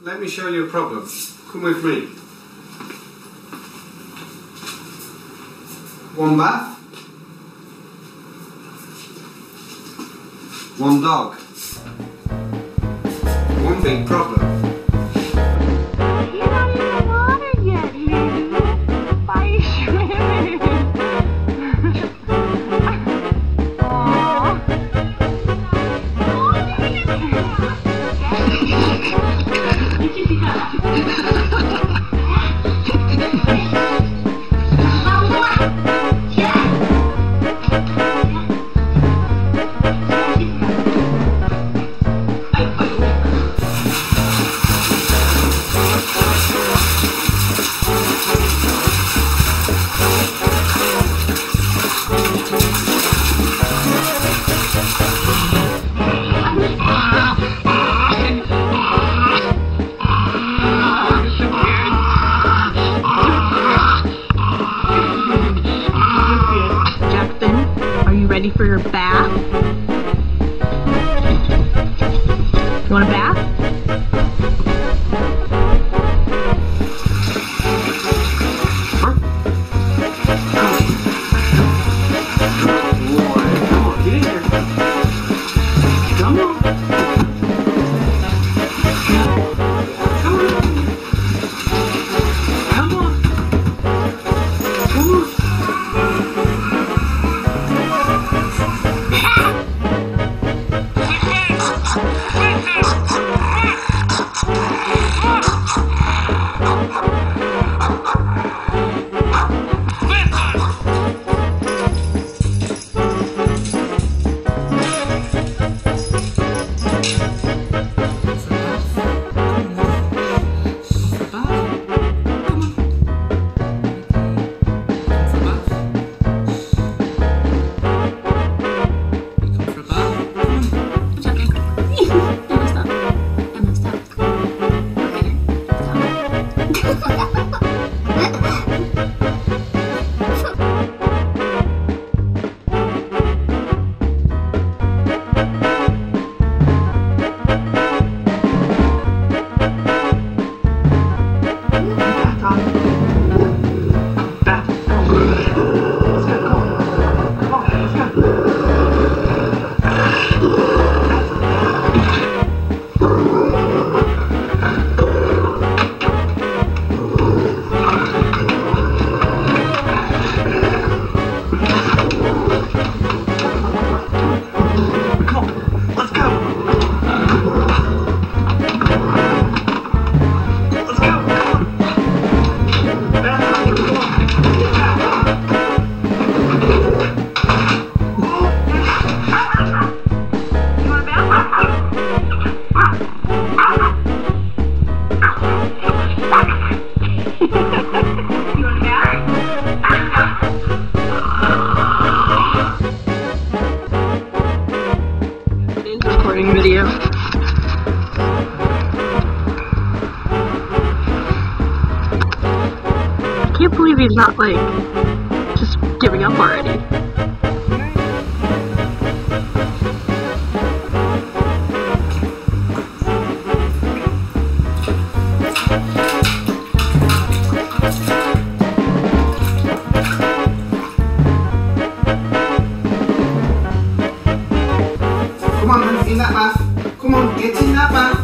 let me show you a problem. Come with me. One bath. One dog. One big problem. You're not in the water yet, Lulu. Why are you swimming? Aww. Ready for your bath? You want a bath? Video. I can't believe he's not like just giving up already. Come on, in that bath. Come on, get in that bath.